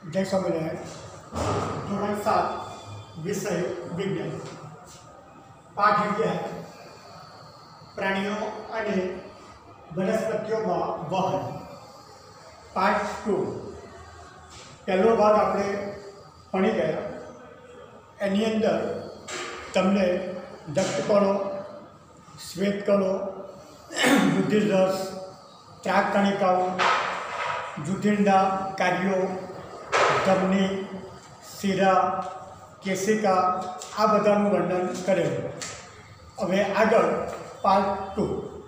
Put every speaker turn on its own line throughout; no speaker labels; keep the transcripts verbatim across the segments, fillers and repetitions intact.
जय स्वामिनारायण। धोरण सात विषय विज्ञान पाठ अगियार प्राणियों અને વનસ્પતિઓમાં વહન પાર્ટ ટુ પહેલો ભાગ આપણે ભણી ગયા। એની અંદર તમને રક્તકણો, શ્વેતકણો, રુધિરરસ, ત્રાકકણિકાઓ, રુધિરના કાર્યો, ધમની, શિરા, કેશિકા આ બધાનું વર્ણન કરેલું। હવે આગળ પાર્ટ ટુ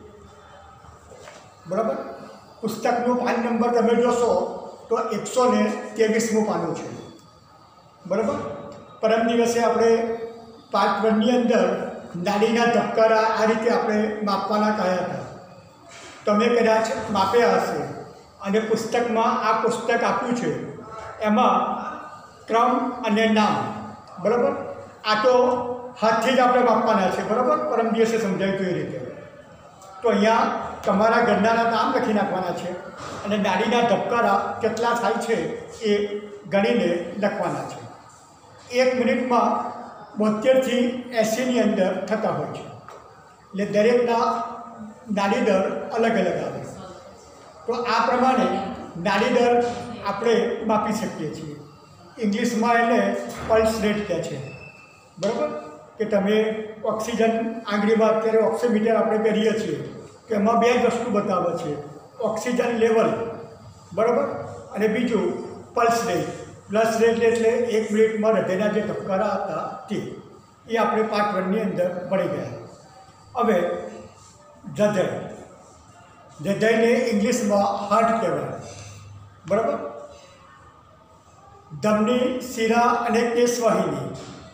બરાબર। પુસ્તકનું પાન નંબર તમે જોશો તો એકસો ને ત્રેવીસમું પાનું છે બરાબર। પરમ દિવસે આપણે પાર્ટ વનની અંદર નાડીના ધબકારા આ રીતે આપણે માપવાના કહ્યા હતા। તમે કદાચ માપ્યા હશે અને પુસ્તકમાં આ પુસ્તક આપ્યું છે એમાં ક્રમ અને નામ બરાબર આ તો હાથથી જ આપણે માપવાના છે બરાબર। પરમ દિવસે સમજાવ્યું એ રીતે તો અહીંયા તમારા ઘરનાના નામ લખી નાખવાના છે અને નાડીના ધબકારા કેટલા થાય છે એ ગણીને લખવાના છે। એક મિનિટમાં બોતેરથી એંસીની અંદર થતા હોય છે એટલે દરેકના નાડી દર અલગ અલગ આવે। તો આ પ્રમાણે નાડી દર આપણે માપી શકીએ છીએ। ઇંગ્લિશમાં એને પલ્સ રેટ કહે છે બરાબર। કે તમે ઓક્સિજન આંગળીમાં અત્યારે ઓક્સિમીટર આપણે કરીએ છીએ કે એમાં બે જ વસ્તુ બતાવે છે, ઓક્સિજન લેવલ બરાબર અને બીજું પલ્સ રેટ। પ્લસ રેટ એટલે એક મિનિટમાં હૃદયના જે ધબકારા હતા તે એ આપણે પાર્ટ વનની અંદર ભણી ગયા। હવે હૃદય હૃદયને ઇંગ્લિશમાં હાર્ટ કહેવાય બરાબર। ધમની, શિરા અને કેશવાહિની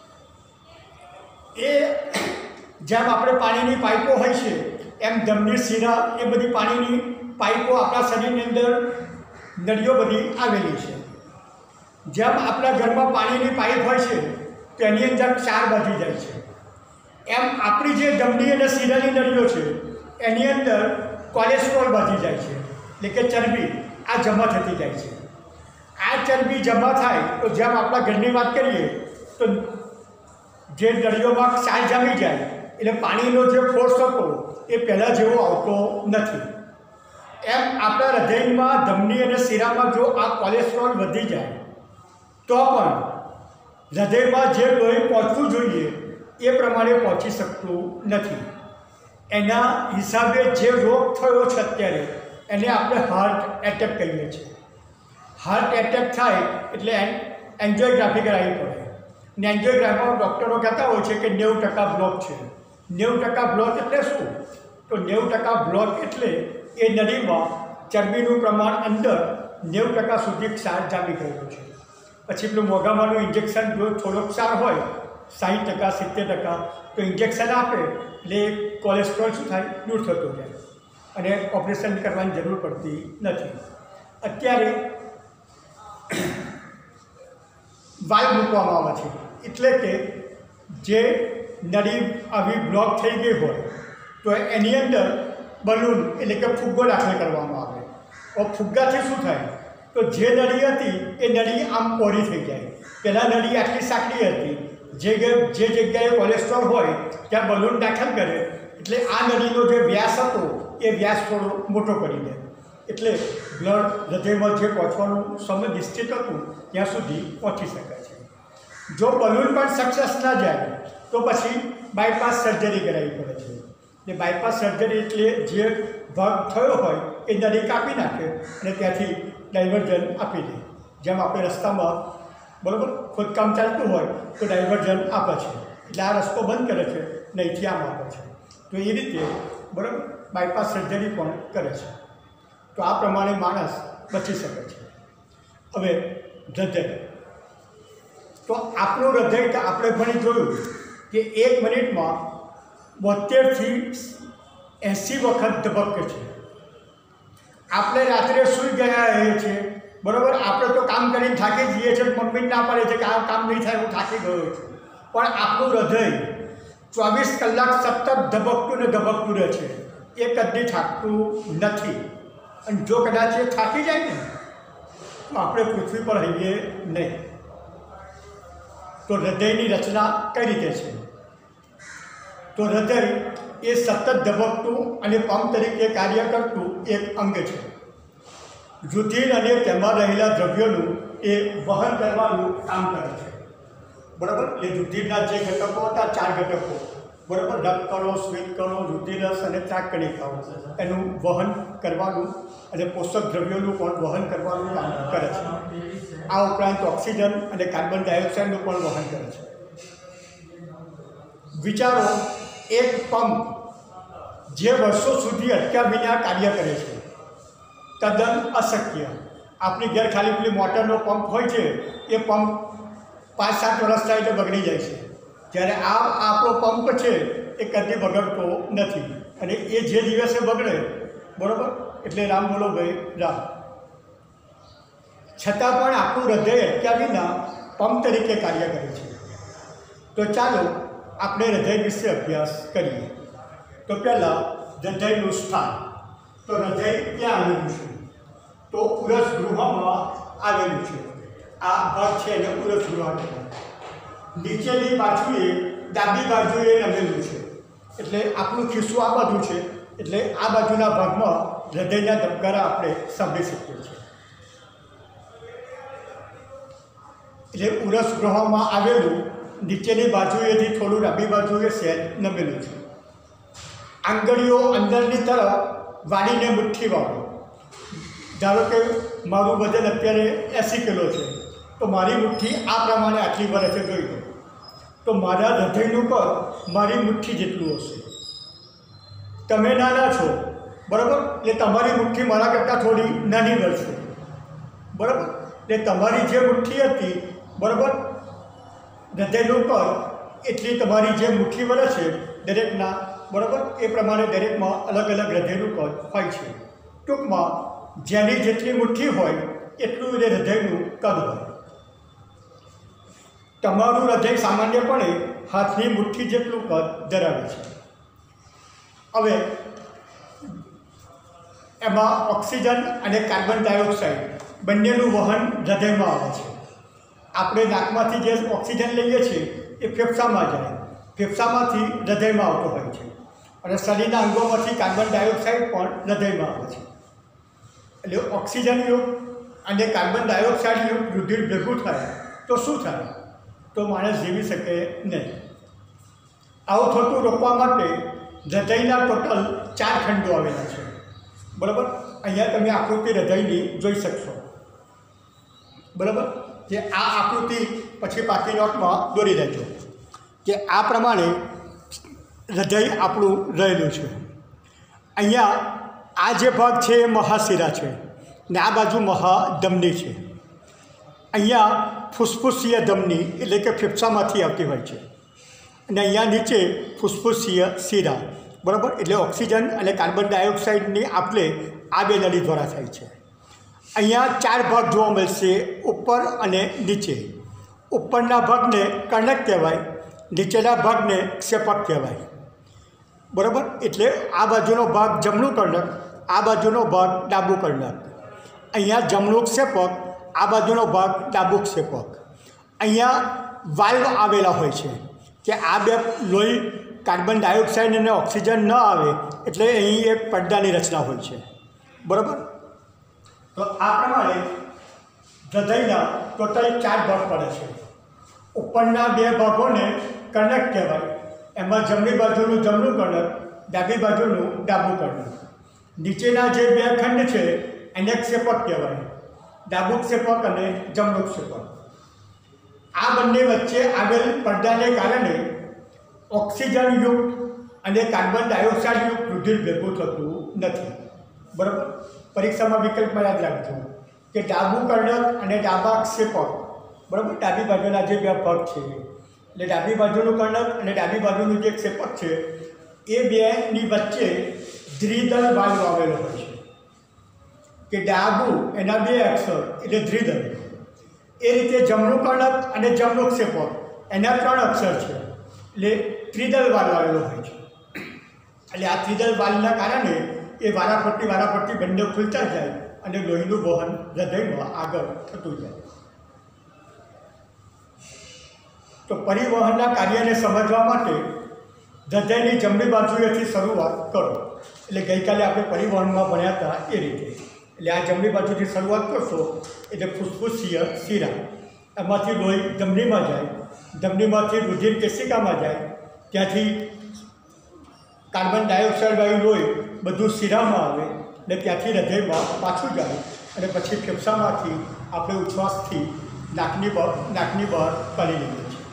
એ જેમ આપણે પાણીની પાઇપો હોય છે એમ ધમની, શિરા એ બધી પાણીની પાઇપો આપણા શરીરની અંદર નળીઓ બધી આવેલી છે। જેમ આપણા ઘરમાં પાણીની પાઇપ હોય છે તો એની અંદર ચાર બાજી જાય છે એમ આપણી જે ધમની અને શિરાની નળીઓ છે એની અંદર કોલેસ્ટ્રોલ બાજી જાય છે એટલે કે ચરબી આ જમા થતી જાય છે। આ ચરબી જમા થાય તો જેમ આપણા ઘરની વાત કરીએ તો જે નળીઓમાં ક્ષાર જામી જાય એટલે પાણીનો જે ફોર્સ હતો એ પહેલાં જેવો આવતો નથી। એમ આપણા હૃદયમાં ધમની અને શિરામાં જો આ કોલેસ્ટ્રોલ વધી જાય તો પણ હૃદયમાં જે લોહી પહોંચવું જોઈએ એ પ્રમાણે પહોંચી શકતું નથી। એના હિસાબે જે રોગ થયો છે અત્યારે એને આપણે હાર્ટ એટેક કહીએ છીએ। હાર્ટ એટેક થાય એટલે એન્જિયોગ્રાફી કરાવવી પડે ને એન્જિયોગ્રાફીમાં ડૉક્ટરો કહેતા હોય છે કે નેવું ટકા બ્લોક છે। નેવું ટકા બ્લોક એટલે શું? તો નેવું ટકા બ્લોક એટલે એ નળીમાં ચરબીનું પ્રમાણ અંદર નેવું ટકા સુધી ક્ષાર જામી ગયું છે। પછી પેલું મોઢામાંનું ઇન્જેક્શન જો થોડો ક્ષાર હોય સાઠ ટકા સિત્તેર ટકા તો ઇન્જેક્શન આપે એટલે કોલેસ્ટ્રોલ શું થાય દૂર થતો જાય અને ઓપરેશન કરવાની જરૂર પડતી નથી। અત્યારે વાલ્વ મૂકવામાં આવે છે એટલે કે જે નળી આવી બ્લોક થઈ ગઈ હોય તો એની અંદર બલૂન એટલે કે ફુગ્ગો દાખલ કરવામાં આવે। और ફુગ્ગાથી શું થાય તો જે નળી હતી એ નળી આમ પહોળી થઈ જાય। પહેલાં નળી આટલી સાંકડી હતી, જે જે જગ્યાએ કોલેસ્ટ્રોલ હોય ત્યાં બલૂન દાખલ કરે એટલે આ નળીનો જે વ્યાસ હતો એ વ્યાસ થોડો મોટો કરી દે એટલે બ્લડ હૃદયમાં જે પહોંચવાનું સમય નિશ્ચિત હતું ત્યાં સુધી પહોંચી શકાય છે। જો બલૂન પણ સક્સેસ ના જાય તો પછી બાયપાસ સર્જરી કરાવવી પડે છે। ને બાયપાસ સર્જરી એટલે જે ભાગ થયો હોય એ નળી કાપી નાખે અને ત્યાંથી ડાયવર્ઝન આપી દે। જેમ આપણે રસ્તામાં બરાબર ખોદકામ ચાલતું હોય તો ડાયવર્ઝન આપે છે એટલે આ રસ્તો બંધ કરે છે ને અહીંથી આમ આપે છે તો એ રીતે બરાબર બાયપાસ સર્જરી પણ કરે છે। તો આ પ્રમાણે માણસ બચી શકે છે। હવે હૃદય તો આપણું હૃદય તો આપણે ભણી જોયું કે એક મિનિટમાં બોતેરથી એંસી વખત ધબકે છે। આપણે રાત્રે સૂઈ ગયા રહીએ છીએ બરાબર। આપણે તો કામ કરીને થાકી જઈએ છીએ, મમ્મી ના પડે છે કે આ કામ નહીં થાય હું થાકી ગયો છું, પણ આપણું હૃદય ચોવીસ કલાક સતત ધબકતું ને ધબકતું રહે છે, એ કદી થાકતું નથી। અને જો કદાચ એ થાકી જાય ને તો આપણે પૃથ્વી પર હઈએ નહીં. તો હૃદયની રચના કઈ રીતે છે? તો હૃદય એ સતત ધબકતું અને પંપ તરીકે કાર્ય કરતું એક અંગ છે. રુધિર અને તેમાં રહેલા દ્રવ્યોનું એ વહન કરવાનું કામ કરે છે. બરાબર. એ રુધિરના જે ઘટકો હતા, ચાર ઘટકો, બરાબર, રક્તકણો, શ્વેતકણો, રુધિરરસ અને ત્રાકકણિકાઓ, એનું વહન કરવાનું અને પોષક દ્રવ્યોનું પણ વહન કરવાનું કામ કરે છે. આ ઉપરાંત ઓક્સિજન અને કાર્બન ડાયોક્સાઇડનું પણ વહન કરે છે. વિચારો, એક પંપ જે વર્ષો સુધી અટક્યા વિના કાર્ય કરે છે, તદ્દન અશક્ય. આપણી ઘેર ખાલી પેલી મોટરનો પંપ હોય છે, એ પંપ પાંચ સાત વર્ષ થાય એટલે બગડી જાય છે. જ્યારે આ આપણો પંપ છે એ કદી બગડતો નથી. અને એ જે દિવસે બગડે, બરાબર, એટલે રામ બોલો ભાઈ રામ. છતાં પણ આપણું હૃદય અટક્યા વિના પંપ તરીકે કાર્ય કરે છે. તો ચાલો આપણે હૃદય વિશે અભ્યાસ કરીએ. તો પહેલાં હૃદયનું સ્થાન. તો હૃદય ક્યાં આવેલું છે? તો ઉરસ ગૃહમાં આવેલું છે. આ ભાગ છે એને ઉરસ ગૃહ કહેવાય. નીચેની બાજુએ, ડાબી બાજુએ નમેલું છે. એટલે આપણું ખિસ્સું આ બાજુ છે, એટલે આ બાજુના ભાગમાં હૃદયના ધબકારા આપણે સાંભળી શકીએ છીએ. એટલે ઉરસ ગૃહમાં આવેલું, નીચેની બાજુએથી થોડું ડાબી બાજુએ સહેજ નમેલું છે. આંગળીઓ અંદરની તરફ વાળીને મુઠ્ઠી વાળો. ધારો કે મારું વજન અત્યારે એંસી કિલો છે, તો મારી મુઠ્ઠી આ પ્રમાણે આટલી વર્ષે જોઈ લો, તો મારા હૃદયનું કદ મારી મુઠ્ઠી જેટલું હશે. તમે નાના છો, બરાબર, એટલે તમારી મુઠ્ઠી મારા કરતાં થોડી નાની બનશે, બરાબર. એટલે તમારી જે મુઠ્ઠી હતી, બરાબર, હૃદયનું કદ એટલી તમારી જે મુઠ્ઠી વળે છે દરેકના, બરાબર, એ પ્રમાણે દરેકમાં અલગ અલગ હૃદયનું કદ હોય છે. ટૂંકમાં જેની જેટલી મુઠ્ઠી હોય એટલું એ હૃદયનું કદ હોય. તમારું હૃદય સામાન્યપણે હાથની મુઠ્ઠી જેટલું કદ ધરાવે છે. હવે એમાં ઓક્સિજન અને કાર્બન ડાયોક્સાઇડ બંનેનું વહન હૃદયમાં આવે છે. આપણે નાકમાંથી જે ઓક્સિજન લઈએ છીએ એ ફેફસામાં જાય, ફેફસામાંથી હૃદયમાં આવતો હોય છે. અને શરીરના અંગોમાંથી કાર્બન ડાયોક્સાઇડ પણ હૃદયમાં આવે છે. એટલે ઓક્સિજનયુક્ત અને કાર્બન ડાયોક્સાઇડયુક્ત રુધિર ભેગું થાય તો શું થાય? તો માણસ જીવી શકે નહીં. આવું થતું રોકવા માટે હૃદયના ટોટલ ચાર ખંડો આવેલા છે, બરાબર. અહીંયા તમે આકૃતિ હૃદયની જોઈ શકશો, બરાબર. જે આ આકૃતિ પછી પાકી નોટમાં દોરી દેજો કે આ પ્રમાણે હૃદય આપણું રહેલું છે. અહીંયા આ જે ભાગ છે એ મહાશિરા છે ને આ બાજુ મહાધમની છે. અહીંયા ફુસ્ફુસીય ધમની એટલે કે ફેફસામાંથી આવતી હોય છે, અને અહીંયા નીચે ફુસ્ફુસીય શિરા, બરાબર. એટલે ઓક્સિજન અને કાર્બન ડાયોક્સાઇડની આપલે આ બે નળી દ્વારા થાય છે. અહીંયા ચાર ભાગ જોવા મળશે, ઉપર અને નીચે. ઉપરના ભાગને કર્ણક કહેવાય, નીચેના ભાગને ક્ષેપક કહેવાય, બરાબર. એટલે આ બાજુનો ભાગ જમણું કર્ણક, આ બાજુનો ભાગ ડાબું કર્ણક. અહીંયા જમણું ક્ષેપક, આ બાજુનો ભાગ ડાબું ક્ષેપક. અહીંયા વાલ્વ આવેલા હોય છે કે આ બે લોહી કાર્બન ડાયોક્સાઇડ અને ઓક્સિજન ન આવે એટલે અહીં એક પડદાની રચના હોય છે, બરાબર. તો આ પ્રમાણે હૃદયના ટોટલ ચાર ભાગ પડે છે. ઉપરના બે ભાગોને કર્ણક કહેવાય. એમાં જમણી બાજુનું જમણું કર્ણક, ડાબી બાજુનું ડાબું કર્ણક. નીચેના જે બે ખંડ છે એને ક્ષેપક કહેવાય, ડાબું ક્ષેપક અને જમણું ક્ષેપક. આ બંને વચ્ચે આવેલ પડદાને કારણે ઓક્સિજનયુક્ત અને કાર્બન ડાયોક્સાઇડયુક્ત રુધિર ભેગું થતું નથી, બરાબર. પરીક્ષામાં વિકલ્પમાં યાદ રાખજો કે ડાબું કર્ણક અને ડાબા ક્ષેપક, બરાબર, ડાબી બાજુના જે બે ભાગ છે એટલે ડાબી બાજુનું કર્ણક અને ડાબી બાજુનું જે ક્ષેપક છે એ બેની વચ્ચે દ્વિદલ વાલ્વ આવેલો હોય છે કે ડાબું એના બે અક્ષર એટલે દ્વિદલ. એ રીતે જમણું કર્ણક અને જમણું ક્ષેપક એના ત્રણ અક્ષર છે એટલે ત્રિદલ વાલ્વ આવેલો હોય છે. એટલે આ ત્રિદલ વાલ્વના કારણે એ વારાફરતી વારાફરતી બંને ખુલતા જાય અને લોહીનું વહન હૃદયમાં આગળ થતું જાય. તો પરિવહનના કાર્યને સમજવા માટે હૃદયની જમણી બાજુએથી શરૂઆત કરો. એટલે ગઈકાલે આપણે પરિવહનમાં ભણ્યા હતા એ રીતે. એટલે આ જમણી બાજુથી શરૂઆત કરશો એટલે ફુસ્ફુસીય શિરા, એમાંથી લોહી ધમનીમાં જાય, ધમનીમાંથી રુધિર કેશિકામાં જાય, ત્યાંથી કાર્બન ડાયોક્સાઇડ વાયુ લોહી બધું શિરામાં આવે ને ત્યાંથી હૃદયમાં પાછું જાય અને પછી ફેફસામાંથી આપણે ઉચ્છ્વાસથી નાકની બહાર નાકની બહાર કાઢી લઈએ છીએ.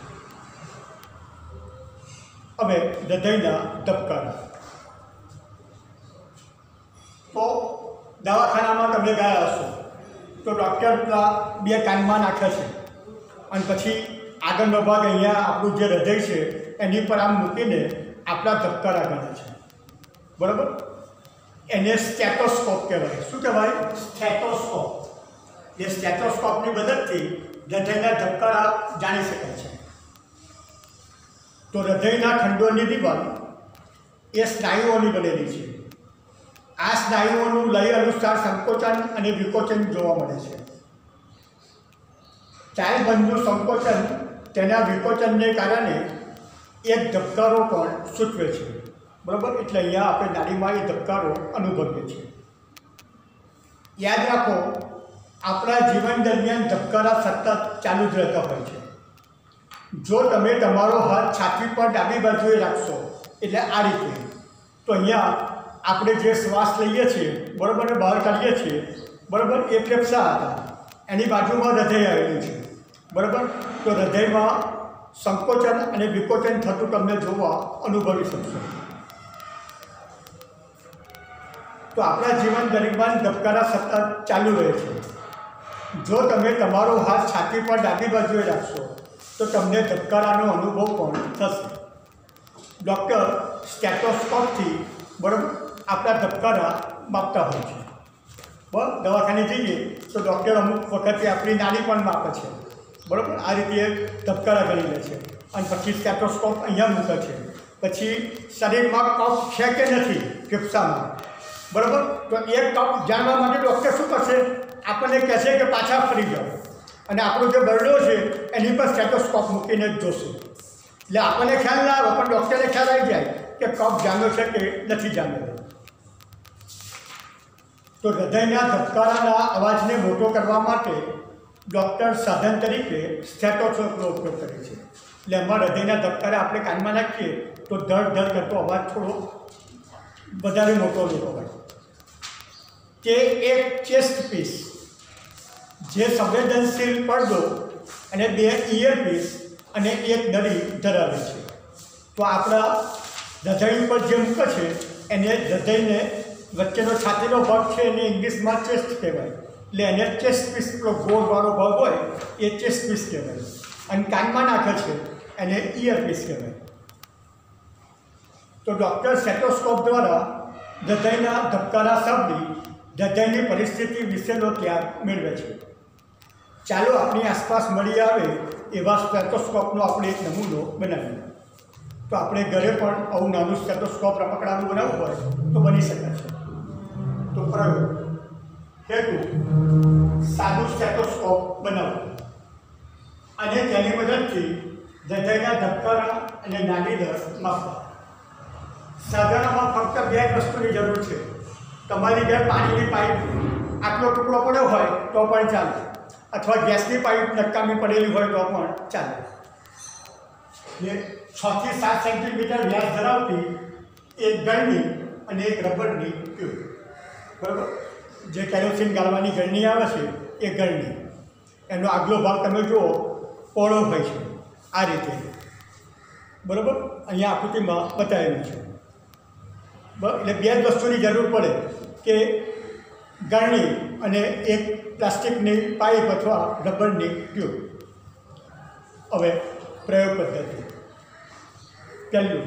હવે હૃદયના ધબકારા. તો દવાખાનામાં તમે ગયા હશો તો ડૉક્ટર બે કાનમાં નાખે છે અને પછી આગળનો ભાગ અહીંયા આપણું જે હૃદય છે એની પર આમ મૂકીને આપણા ધબકારા ગણે છે. બરાબર? એને સ્ટેટોસ્કોપ કહેવાય. શું કહેવાય? સ્ટેટોસ્કોપ. એ સ્ટેટોસ્કોપની મદદથી હૃદયના ધબકારા જાણી શકાય છે. તો હૃદયના ખંડોની દિવાલ એ સ્નાયુઓની બનેલી છે. આ સ્નાયુઓનું લય અનુસાર સંકોચન અને વિકોચન જોવા મળે છે. ચાલબંધનું સંકોચન તેના વિકોચનને કારણે એક ધબકારો પણ સૂચવે છે. બરાબર? એટલે અહીંયા આપણે નાડીમાં એ ધબકારો અનુભવીએ છીએ. યાદ રાખો, આપણા જીવન દરમિયાન ધબકારા સતત ચાલુ જ રહેતા હોય છે. જો તમે તમારો હાથ છાતી પર ડાબી બાજુએ રાખશો એટલે આ રીતે, તો અહીંયા આપણે જે શ્વાસ લઈએ છીએ બરાબર ને બહાર કાઢીએ છીએ બરાબર, એ ફેફસા હતા, એની બાજુમાં હૃદય આવેલું છે. બરાબર? તો હૃદયમાં સંકોચન અને વિકોચન થતું તમને જોવા અનુભવી શકશો. તો આપણા જીવન દરમિયાન ધબકારા સતત ચાલુ રહે છે. જો તમે તમારો હાથ છાતી પર ડાબી બાજુએ રાખશો તો તમને ધબકારાનો અનુભવ પણ થશે. ડૉક્ટર સ્ટેટોસ્કોપથી બરાબર આપણા ધબકારા માપતા હોય છે. બરાબર? દવાખાને જઈએ તો ડૉક્ટર અમુક વખતે આપણી નાડી પણ માપે છે. બરાબર? આ રીતે ધબકારા કરી લે છે અને પછી સ્ટેટોસ્કોપ અહીંયા મૂકે છે. પછી શરીરમાં કફ છે કે નથી ફેફસામાં, બરાબર, તો એ કફ જાણવા માટે ડૉક્ટર શું કરશે? આપણને કહેશે કે પાછા ફરી જાઓ અને આપણો જે બરડો છે એની પર સ્ટેટોસ્કોપ મૂકીને જ જોશે. એટલે આપણને ખ્યાલ ના આવે પણ ડૉક્ટરને ખ્યાલ આવી જાય કે કફ જામ્યો છે કે નથી જામ્યો. તો હૃદયના ધબકારાના અવાજને મોટો કરવા માટે ડૉક્ટર સાધન તરીકે સ્ટેટોસ્કોપનો ઉપયોગ કરે છે. એટલે એમાં હૃદયના ધબકારા આપણે કાનમાં નાખીએ તો ધડ ધડ કરતો અવાજ થોડો વધારે મોટો લેવો હોય. તે એક ચેસ્ટ પીસ, જે સંવેદનશીલ પડદો અને બે ઇયરપીસ અને એક નળી ધરાવે છે. તો આપણા હૃદય ઉપર જે મૂકે છે એને હૃદયને વચ્ચેનો છાતીનો ભાગ છે એને ઇંગ્લિશમાં ચેસ્ટ કહેવાય. એટલે એને ચેસ્ટ પીસ, પેલો ગોળવાળો ભાગ હોય એ ચેસ્ટ પીસ કહેવાય. અને કાનમાં નાખે છે એને ઇયરપીસ કહેવાય. તો ડૉક્ટર સ્ટેટોસ્કોપ દ્વારા હૃદયના ધબકારા સાંભળી હૃદયની પરિસ્થિતિ વિશેનો ખ્યાલ મેળવે છે. ચાલો આપણી આસપાસ મળી આવે એવા સ્ટેટોસ્કોપનો આપણે એક નમૂનો બનાવીએ. તો આપણે ઘરે પણ આવું નાનું સ્ટેટોસ્કોપ રમકડાનું બનાવવું હોય તો બની શકે છે. તો પ્રયોગ હેતુ સાદું સ્ટેટોસ્કોપ બનાવવું અને તેની મદદથી હૃદયના ધબકારા અને નાડી દર માપવા. સાધારણમાં ફક્ત બે જ વસ્તુની જરૂર છે. તમારી ઘેર પાણીની પાઇપ આટલો ટુકડો પડ્યો હોય તો પણ ચાલે, અથવા ગેસની પાઇપ નકામી પડેલી હોય તો પણ ચાલે. એ છથી સાત સેન્ટીમીટર વ્યાસ ધરાવતી એક ગળણી અને એક રબરની ટ્યુબ. બરાબર? જે કેરોસીન ગાળવાની ગળણી આવે છે એ ગળણી, એનો આગલો ભાગ તમે જુઓ પહોળો હોય છે આ રીતે. બરાબર? અહીંયા આકૃતિમાં બતાવેલું છે. બરાબર? એટલે બે જ વસ્તુની જરૂર પડે કે ગળણી અને એક પ્લાસ્ટિકની પાઇપ અથવા રબરની ટ્યુબ. હવે પ્રયોગ પદ્ધતિ. પહેલું,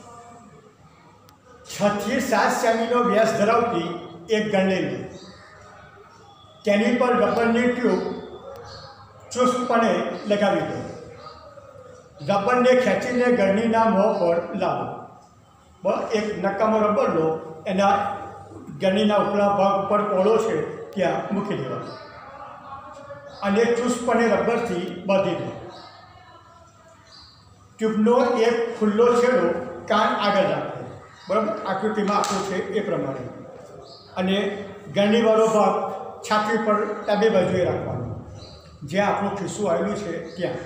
છથી સાત સેમીનો વ્યાસ ધરાવતી એક ગળણી લો. તેની પર રબરની ટ્યુબ ચુસ્તપણે લગાવી દો. રબરને ખેંચીને ગળણીના મોં પર લાવો. બસ એક નકામો રબર લો, એના ગળણીના ઉપલા ભાગ પર પોળો છે ત્યાં મૂકી દેવાનું અને ચુસ્તપણે રબરથી બાંધી દો. ટ્યુબનો એક ખુલ્લો છેડો કાન આગળ રાખો. બરાબર, આકૃતિમાં આપ્યું છે એ પ્રમાણે. અને ગરણીવાળો ભાગ છાતી પર ડાબી બાજુએ રાખવાનો, જ્યાં આપણું ખિસ્સું આવેલું છે ત્યાં.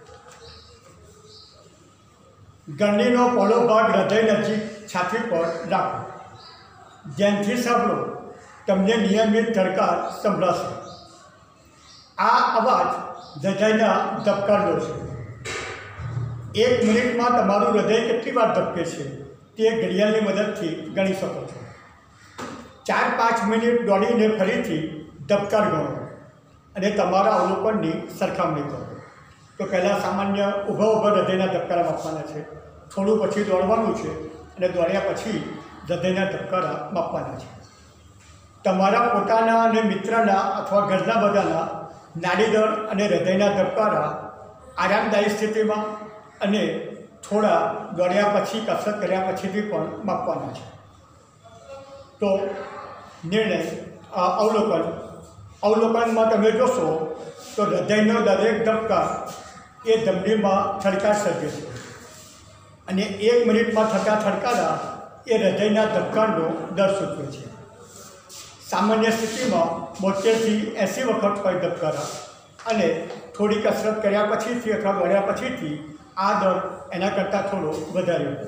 ગરણીનો પહોળો ભાગ હૃદય નજીક છાતી પર રાખો. ધ્યાનથી સાંભળો, તમને નિયમિત ધડકાર સંભળાશે. આ અવાજ હૃદયના ધબકારનો છે. એક મિનિટમાં તમારું હૃદય કેટલી વાર ધબકે છે તે ઘડિયાળની મદદથી ગણી શકો છો. ચાર પાંચ મિનિટ દોડીને ફરીથી ધબકાર ગણો અને તમારા અવલોકનની સરખામણી કરો. તો પહેલાં સામાન્ય ઊભા ઊભા હૃદયના ધબકારા માપવાના છે, થોડું પછી દોડવાનું છે અને દોડ્યા પછી હૃદયના ધબકારા માપવાના છે. તમારા પોતાના અને મિત્રના અથવા ઘરના બધાના નાડીદળ અને હૃદયના ધબકારા આરામદાયી સ્થિતિમાં અને થોડા દોડ્યા પછી કસરત કર્યા પછીથી પણ માપવાના છે. તો નિર્ણય અવલોકન અવલોકનમાં તમે જોશો તો હૃદયનો દરેક ધબકાર એ ધમનીમાં થડકાર સર્જે છે અને એક મિનિટમાં થતા થડકારા એ હૃદયના ધબકારનો દર સૂચવે છે. સામાન્ય સ્થિતિમાં બોતેરથી એંસી વખત હોય ધબકારા અને થોડી કસરત કર્યા પછીથી અથવા દોડ્યા પછીથી આ દર એના કરતાં થોડો વધારે હોય.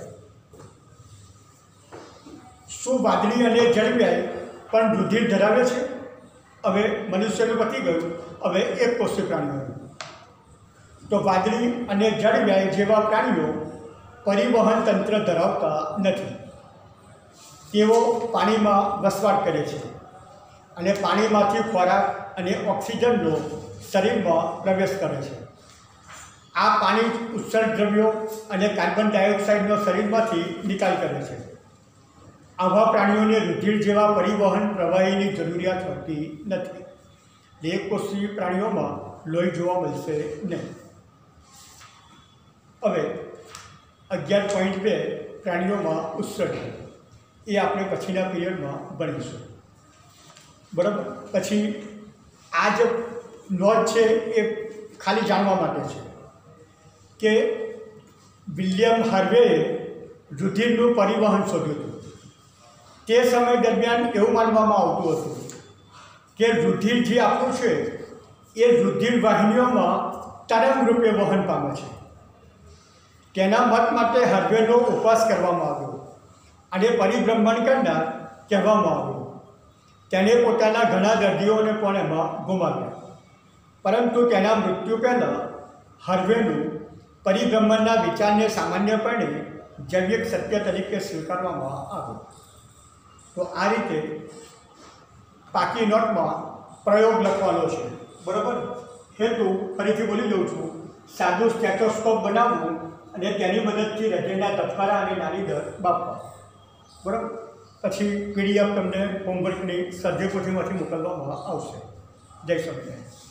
શું વાદળી અને જળવ્યાય પણ રુધિર ધરાવે છે? હવે મનુષ્યનું પતી ગયું, હવે એક કોષી પ્રાણીઓનું. તો વાદળી અને જળવ્યાય જેવા પ્રાણીઓ પરિવહન તંત્ર ધરાવતા નથી. તેઓ પાણીમાં વસવાટ કરે છે અને પાણીમાંથી ખોરાક અને ઓક્સિજનનો શરીરમાં પ્રવેશ કરે છે. આ પાણી ઉત્સર્ગ દ્રવ્યો અને કાર્બન ડાયોક્સાઇડનો શરીરમાંથી નિકાલ કરે છે. આવા પ્રાણીઓને રુધિર જેવા પરિવહન પ્રવાહીની જરૂરિયાત હોતી નથી. એકકોષી પ્રાણીઓમાં લોહી જોવા મળશે નહીં. હવે અગિયાર પોઈન્ટ બે પ્રાણીઓમાં ઉત્સર્ગ, એ આપણે પછીના પીરિયડમાં ભણીશું. બરાબર, પછી આ જ નોંધ છે એ ખાલી જાણવા માટે છે કે વિલિયમ હાર્વેએ રુધિરનું પરિવહન શોધ્યું હતું. તે સમય દરમિયાન એવું માનવામાં આવતું હતું કે રુધિર જે આપણું છે એ રુધિર વાહિનીઓમાં તરંગ રૂપે વહન પામે છે. તેના મત માટે હાર્વેનો ઉપવાસ કરવામાં આવ્યો અને પરિભ્રમણ કરનાર કહેવામાં આવ્યો. તેણે પોતાના ઘણા દર્દીઓને પણ એમાં ગુમાવ્યા, પરંતુ તેના મૃત્યુ પહેલાં હાર્વેનું પરિભ્રમણના વિચારને સામાન્યપણે જૈવિક સત્ય તરીકે સ્વીકારવામાં આવ્યો. તો આ રીતે પાકી નોટમાં પ્રયોગ લખવાનો છે. બરાબર, હેતુ ફરીથી બોલી દઉં છું. સાદું સ્ટેથોસ્કોપ બનાવવું અને તેની મદદથી હૃદયના ધબકારા અને નાડીદળ માપવા. બરાબર, પછી પીડીએફ તમને હોમવર્કની સ્વાધ્યાય પોથીમાંથી મોકલવામાં આવશે. જય સ્વામિનારાયણ.